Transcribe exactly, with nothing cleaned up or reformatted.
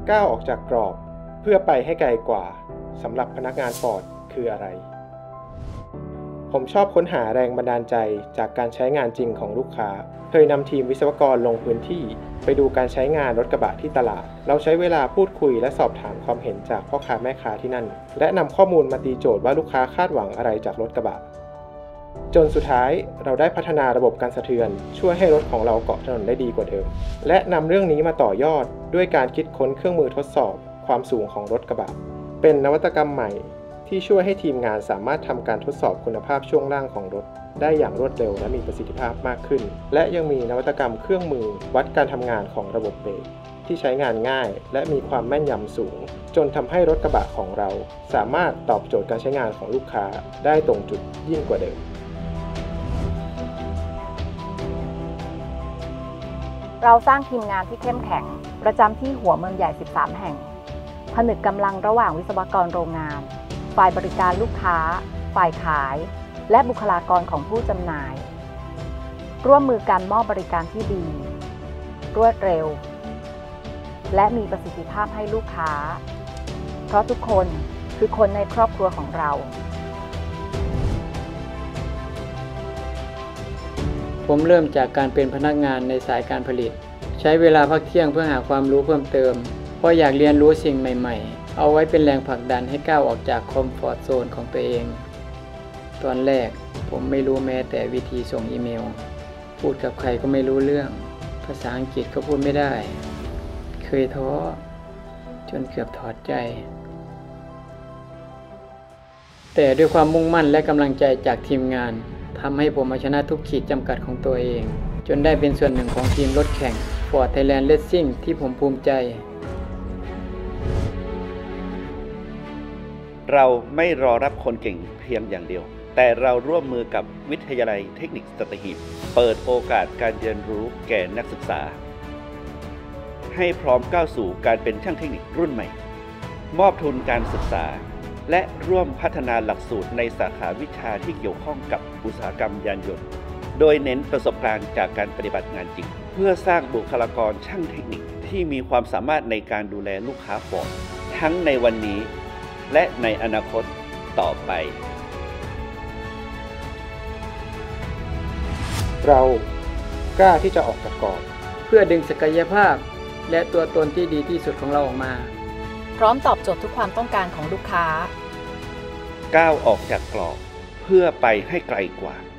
ก้าวออกจากกรอบเพื่อไปให้ไกลกว่าสำหรับพนักงานฟอร์ดคืออะไรผมชอบค้นหาแรงบันดาลใจจากการใช้งานจริงของลูกค้าเคยนำทีมวิศวกรลงพื้นที่ไปดูการใช้งานรถกระบะที่ตลาดเราใช้เวลาพูดคุยและสอบถามความเห็นจากพ่อค้าแม่ค้าที่นั่นและนำข้อมูลมาตีโจทย์ว่าลูกค้าคาดหวังอะไรจากรถกระบะจนสุดท้ายเราได้พัฒนาระบบการสะเทือนช่วยให้รถของเราเกาะถนนได้ดีกว่าเดิมและนำเรื่องนี้มาต่อยอดด้วยการคิดค้นเครื่องมือทดสอบความสูงของรถกระบะเป็นนวัตกรรมใหม่ที่ช่วยให้ทีมงานสามารถทำการทดสอบคุณภาพช่วงล่างของรถได้อย่างรวดเร็วและมีประสิทธิภาพมากขึ้นและยังมีนวัตกรรมเครื่องมือวัดการทำงานของระบบเบรกที่ใช้งานง่ายและมีความแม่นยำสูงจนทำให้รถกระบะของเราสามารถตอบโจทย์การใช้งานของลูกค้าได้ตรงจุดยิ่งกว่าเดิมเราสร้างทีมงานที่เข้มแข็งประจำที่หัวเมืองใหญ่สิบสามแห่งผนึกกำลังระหว่างวิศวกรโรงงานฝ่ายบริการลูกค้าฝ่ายขายและบุคลากรของผู้จำหน่ายร่วมมือกันมอบบริการที่ดีรวดเร็วและมีประสิทธิภาพให้ลูกค้าเพราะทุกคนคือคนในครอบครัวของเราผมเริ่มจากการเป็นพนักงานในสายการผลิตใช้เวลาพักเที่ยงเพื่อหาความรู้เพิ่มเติมเพราะอยากเรียนรู้สิ่งใหม่ๆเอาไว้เป็นแรงผลักดันให้ก้าวออกจากคอมฟอร์ตโซนของตัวเองตอนแรกผมไม่รู้แม้แต่วิธีส่งอีเมลพูดกับใครก็ไม่รู้เรื่องภาษาอังกฤษก็พูดไม่ได้เคยท้อจนเกือบถอดใจแต่ด้วยความมุ่งมั่นและกำลังใจจากทีมงานทำให้ผมเอาชนะทุกขีดจำกัดของตัวเองจนได้เป็นส่วนหนึ่งของทีมรถแข่ง Ford Thailand Racing ที่ผมภูมิใจเราไม่รอรับคนเก่งเพียงอย่างเดียวแต่เราร่วมมือกับวิทยาลัยเทคนิคสัตหีบเปิดโอกาสการเรียนรู้แก่นักศึกษาให้พร้อมก้าวสู่การเป็นช่างเทคนิครุ่นใหม่มอบทุนการศึกษาและร่วมพัฒนาหลักสูตรในสาขาวิชาที่เกี่ยวข้องกับอุตสาหกรรมยานยนต์โดยเน้นประสบการณ์จากการปฏิบัติงานจริงเพื่อสร้างบุคลากรช่างเทคนิคที่มีความสามารถในการดูแลลูกค้าฟอร์ดทั้งในวันนี้และในอนาคตต่อไปเรากล้าที่จะออกจากกรอบเพื่อดึงศักยภาพและตัวตนที่ดีที่สุดของเราออกมาพร้อมตอบโจทย์ทุกความต้องการของลูกค้าก้าวออกจากกรอบเพื่อไปให้ไกลกว่า